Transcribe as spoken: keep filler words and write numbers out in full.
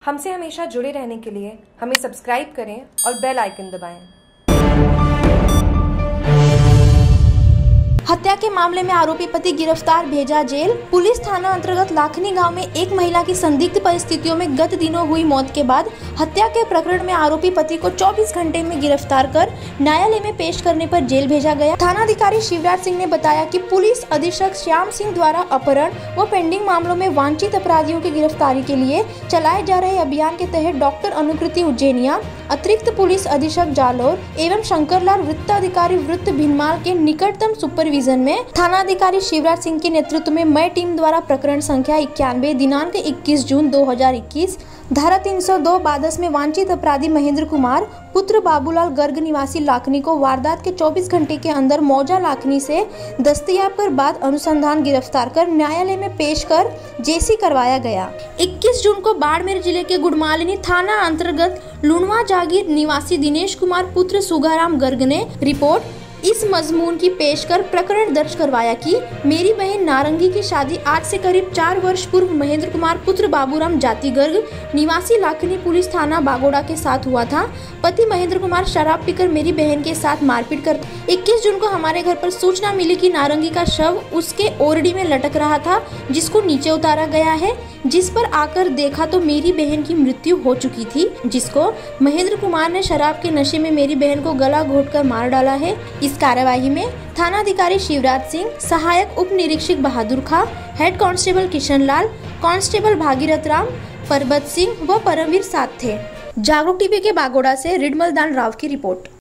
हमसे हमेशा जुड़े रहने के लिए हमें सब्सक्राइब करें और बेल आइकन दबाएं। हत्या के मामले में आरोपी पति गिरफ्तार, भेजा जेल। पुलिस थाना अंतर्गत लाखनी गांव में एक महिला की संदिग्ध परिस्थितियों में गत दिनों हुई मौत के बाद हत्या के प्रकरण में आरोपी पति को चौबीस घंटे में गिरफ्तार कर न्यायालय में पेश करने पर जेल भेजा गया। थानाधिकारी शिवराज सिंह ने बताया कि पुलिस अधीक्षक श्याम सिंह द्वारा अपहरण व पेंडिंग मामलों में वांछित अपराधियों की गिरफ्तारी के लिए चलाए जा रहे अभियान के तहत डॉक्टर अनुकृति उज्जैनिया, अतिरिक्त पुलिस अधीक्षक जालोर एवं शंकरलाल वृत्ताधिकारी वृत्त भिनमाल के निकटतम सुपरविजन में थानाधिकारी शिवराज सिंह के नेतृत्व में मई टीम द्वारा प्रकरण संख्या इक्यानवे दिनांक इक्कीस जून दो हजार इक्कीस धारा तीन सौ दो बादस में वांछित अपराधी महेंद्र कुमार पुत्र बाबूलाल गर्ग निवासी लाखनी को वारदात के चौबीस घंटे के अंदर मौजा लाखनी से दस्तयाब कर बाद अनुसंधान गिरफ्तार कर न्यायालय में पेश कर जेसी करवाया गया। इक्कीस जून को बाड़मेर जिले के गुड़मालिनी थाना अंतर्गत लुणवा जागीर निवासी दिनेश कुमार पुत्र सुगाराम गर्ग ने रिपोर्ट इस मजमून की पेश कर प्रकरण दर्ज करवाया कि मेरी बहन नारंगी की शादी आज से करीब चार वर्ष पूर्व महेंद्र कुमार पुत्र बाबूराम जाति गर्ग निवासी लाखनी पुलिस थाना बागोड़ा के साथ हुआ था। पति महेंद्र कुमार शराब पीकर मेरी बहन के साथ मारपीट कर इक्कीस जून को हमारे घर पर सूचना मिली कि नारंगी का शव उसके ओरडी में लटक रहा था, जिसको नीचे उतारा गया है। जिस पर आकर देखा तो मेरी बहन की मृत्यु हो चुकी थी, जिसको महेंद्र कुमार ने शराब के नशे में मेरी बहन को गला घोटकर मार डाला है। इस कार्यवाही में थानाधिकारी शिवराज सिंह, सहायक उप निरीक्षक Bahadur Khan, head constable Kishan Lal, constable Bhagirath Ram, Parbat Singh व परमवीर साथ थे। जागरूक टीवी के बागोड़ा से रिडमल दान राव की रिपोर्ट।